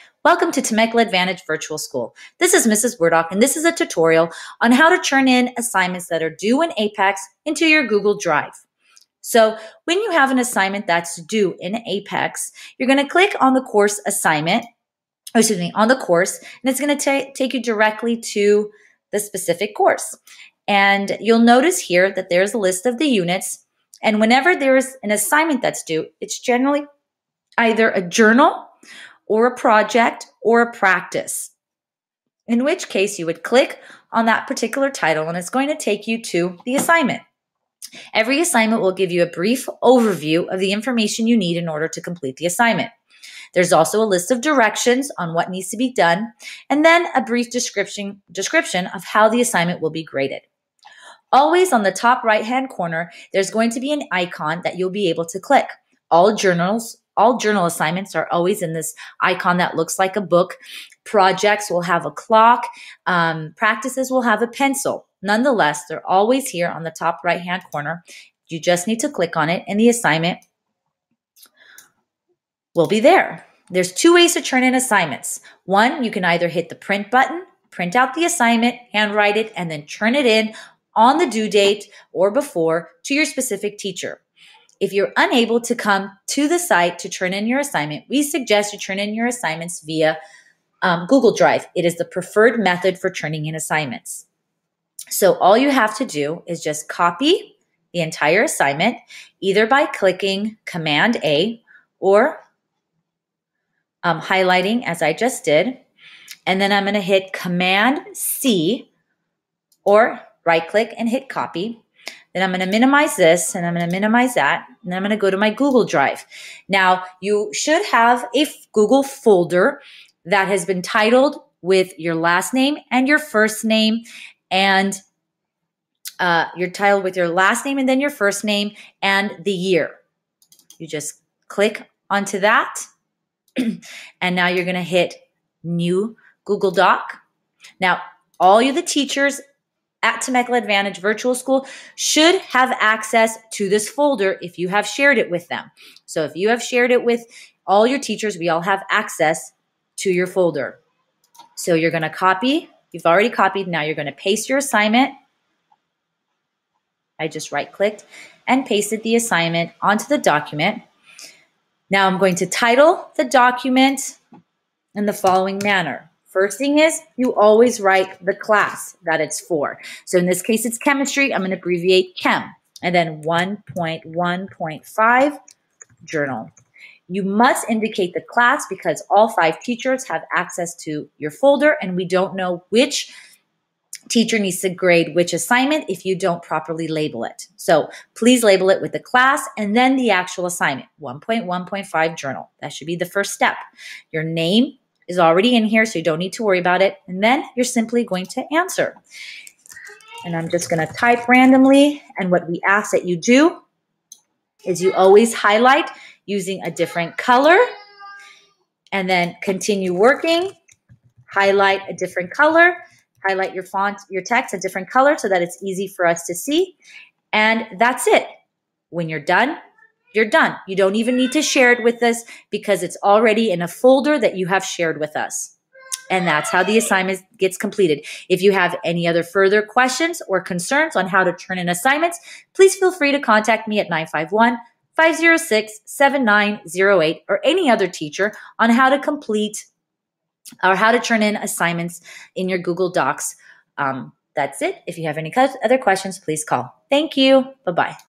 Welcome to Temecula Advantage Virtual School. This is Mrs. Burdock, and this is a tutorial on how to turn in assignments that are due in Apex into your Google Drive. So when you have an assignment that's due in Apex, you're going to click on the course assignment, on the course, and it's going to take you directly to the specific course. And you'll notice here that there's a list of the units, and whenever there's an assignment that's due, it's generally either a journal or a project or a practice, in which case you would click on that particular title and it's going to take you to the assignment. Every assignment will give you a brief overview of the information you need in order to complete the assignment. There's also a list of directions on what needs to be done, and then a brief description of how the assignment will be graded. Always on the top right-hand corner, there's going to be an icon that you'll be able to click. All journal assignments are always in this icon that looks like a book. Projects will have a clock. Practices will have a pencil. Nonetheless, they're always here on the top right-hand corner. You just need to click on it and the assignment will be there. There's two ways to turn in assignments. One, you can either hit the print button, print out the assignment, handwrite it, and then turn it in on the due date or before to your specific teacher. If you're unable to come to the site to turn in your assignment, we suggest you turn in your assignments via Google Drive. It is the preferred method for turning in assignments. So all you have to do is just copy the entire assignment, either by clicking Command A or highlighting as I just did. And then I'm going to hit Command C or right click and hit copy. Then I'm going to minimize this and I'm going to minimize that. And then I'm going to go to my Google Drive. Now, you should have a Google folder that has been titled with your last name and your first name, and you're titled with your last name and then your first name and the year. You just click onto that. And now you're going to hit New Google Doc. Now, all the teachers at Temecula Advantage Virtual School should have access to this folder if you have shared it with them. So if you have shared it with all your teachers, we all have access to your folder. So you're going to copy. You've already copied. Now you're going to paste your assignment. I just right-clicked and pasted the assignment onto the document. Now I'm going to title the document in the following manner. First thing is, you always write the class that it's for. So in this case, it's chemistry. I'm going to abbreviate chem. And then 1.1.5 journal. You must indicate the class because all 5 teachers have access to your folder, and we don't know which teacher needs to grade which assignment if you don't properly label it. So please label it with the class and then the actual assignment, 1.1.5 journal. That should be the first step. Your name is already in here, so you don't need to worry about it. And then you're simply going to answer. And I'm just going to type randomly. And what we ask that you do is you always highlight using a different color and then continue working. Highlight a different color. Highlight your font, your text a different color so that it's easy for us to see. And that's it. When you're done, you're done. You don't even need to share it with us because it's already in a folder that you have shared with us. And that's how the assignment gets completed. If you have any other further questions or concerns on how to turn in assignments, please feel free to contact me at 951-506-7908 or any other teacher on how to complete or how to turn in assignments in your Google Docs. That's it. If you have any other questions, please call. Thank you. Bye-bye.